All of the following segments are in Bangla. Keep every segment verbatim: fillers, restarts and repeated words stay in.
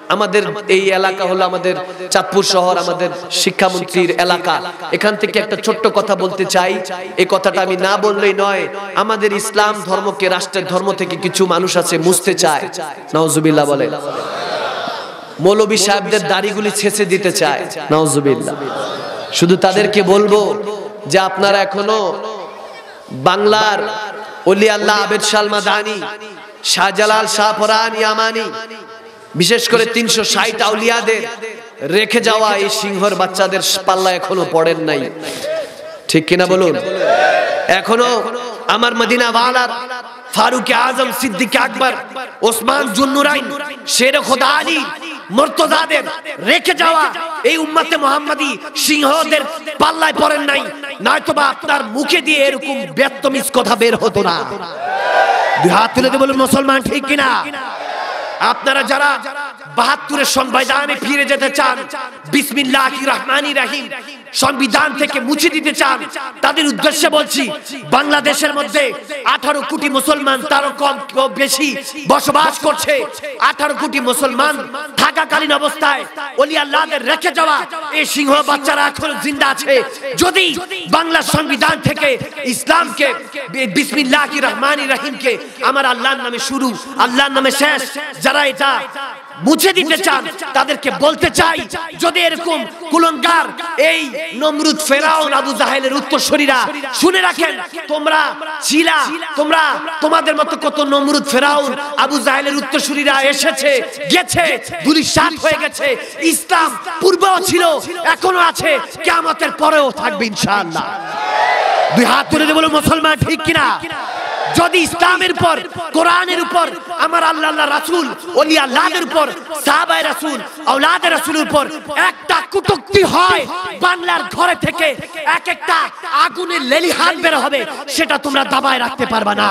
আমাদের এই এলাকা হলো আমাদের চাঁদপুর শহর, আমাদের শিক্ষামন্ত্রীর এলাকা। এখান থেকে একটা ছোট্ট কথা বলতে চাই, এই কথাটা আমি না বললেই নয়। আমাদের ইসলাম ধর্মকে রাষ্ট্রের ধর্ম থেকে কিছু মানুষ আছে মুছতে চায়, নাউজুবিল্লাহ বলে। মৌলবী সাহেবদের দাড়িগুলি ছেঁচে দিতে চায়, নাউজুবিল্লাহ। শুধু তাদেরকে বলবো যে আপনারা এখনো বাংলার ওলি আল্লাহ আবেদ সালমা দানি, শাহজালাল শাহপরান ইয়ামানি, বিশেষ করে তিনশো ষাট আউলিয়াদের রেখে যাওয়া এই সিংহর বাচ্চাদের পাল্লা এখনো পড়েন নাই, ঠিক কিনা বলুন? এখনো আমার মদিনা ওয়ালার Farooq Azam, Siddiq Akbar, Osman Zunnurain, শের খোদা আলী, মুর্তজাদের রেখে যাওয়া এই উম্মতে মুহাম্মাদি সিংহদের পাল্লায় পড়েন নাই, নয়তোবা আপনার মুখে দিয়ে এরকম বেত্তমিজ কথা বের হতো না। দুই হাত তুলে দিয়ে বলুন মুসলমান, ঠিক কিনা? আপনারা যারা বাহাত্তরের সংবিধানে ফিরে যেতে চান, বিসমিল্লাহির রহমানির রহিম সংবিধান থেকে মুছে দিতে চান, তাদের উদ্দেশ্যে বলছি, বাংলাদেশের মধ্যে আঠারো কোটি মুসলমান তারও কম বেশি বসবাস করছে। আঠারো কোটি মুসলমান থাকাকালীন অবস্থায় ওলি আল্লাহদের রেখে যাওয়া এই সিংহ বাচ্চারা এখনো জিন্দা আছে। যদি বাংলা সংবিধান থেকে ইসলামকে, বিসমিল্লাহির রহমানির রহিমকে আমার আল্লাহর নামে শুরু, আল্লাহর নামে শেষ, যারা এটা মুছে দিতে চান তাদেরকে বলতে চাই, যদি এরকম কুলঙ্গার এই নমরুদ, ফেরাউন, আবু জাহেলের উত্তরসূরিরা, শুনে রাখেন, তোমরা ছিলা, তোমরা তোমাদের মতো কত নমরুদ, ফেরাউন, আবু জাহেলের উত্তরসূরিরা এসেছে গেছে, ধূলিসাৎ হয়ে গেছে। ইসলাম পূর্বেও ছিল, এখনো আছে, কিয়ামতের পরেও থাকবে ইনশাআল্লাহ। দুই হাত তুলে দিয়ে বলো মুসলমান, ঠিক কিনা? যদি ইসলামের উপর, কোরআনের উপর, আমার আল্লাহ আল্লাহ রাসূল, ওলি আল্লাহদের উপর, সাহাবায়ে রাসূল, আওলাদে রাসূলের উপর একটা কটূক্তি হয়, বাংলার ঘরে থেকে এক একটা আগুনের লেলিহান বের হবে, সেটা তোমরা দাবায় রাখতে পারবে না।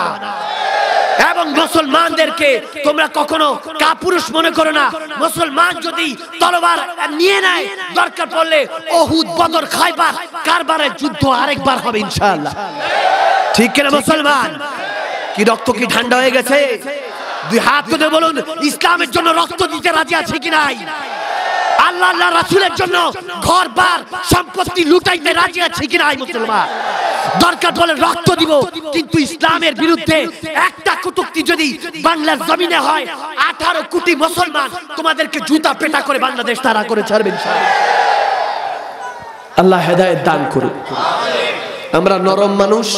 এবং মুসলমানদেরকে তোমরা কখনো কাপুরুষ মনে করো না। মুসলমান যদি তলোয়ার নিয়ে নেয়, দরকার পড়লে উহুদ, বদর, খায়বার, কারবারের যুদ্ধ আরেকবার হবে ইনশাআল্লাহ, ঠিক কিনা মুসলমান? কি রক্ত কি ঠান্ডা হয়ে গেছে? দুই হাত তুলে বলুন, ইসলামের জন্য রক্ত দিতে রাজি আছে কি নাই? আল্লাহ আল্লাহ রাসূলের জন্য ঘরবার সম্পত্তি লুটাইতে রাজি আছে কি নাই মুসলমান? দরকার পড়লে রক্ত দিব, কিন্তু ইসলামের বিরুদ্ধে একটা কটূক্তি যদি বাংলার জমিনে হয়, আঠারো কোটি মুসলমান তোমাদেরকে জুতা পেটা করে বাংলাদেশ তারা করে ছাড়বে ইনশাআল্লাহ। আল্লাহ হেদায়েত দান করুন। আমরা নরম মানুষ,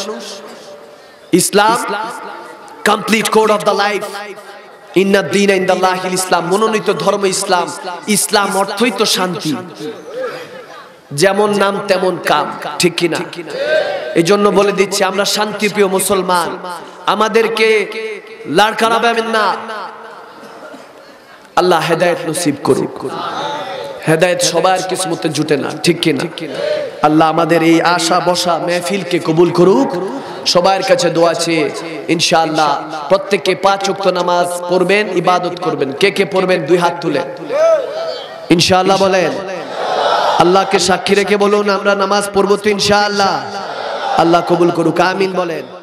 Islam complete code of the life, ইন্না দীনা ইনদাল্লাহিল ইসলাম, মনোনীত ধর্ম ইসলাম। ইসলাম অর্থই তো শান্তি, যেমন নাম তেমন কাম, ঠিক কিনা? এই জন্য বলে দিচ্ছি, আমরা শান্তিপ্রিয় মুসলমান, আমাদেরকে লাড় করাবেন না। আল্লাহ হেদায়েত নসিব করুক। হেদায়েত সবার কিসমতে জুটে না, ঠিক কিনা? আল্লাহ আমাদের এই আশা বসা মেহফিলকে কবুল করুক। সবার কাছে দোয়া চেয়ে ইনশাআল্লাহ প্রত্যেককে পাঁচ ওয়াক্ত নামাজ পড়বেন, ইবাদত করবেন। কে কে পড়বেন দুই হাত তুলে ইনশাআল্লাহ বলেন। আল্লাহকে সাক্ষী রেখে বলুন, আমরা নামাজ পড়বো তো ইনশাআল্লাহ। আল্লাহ কবুল করুক, আমিন বলেন।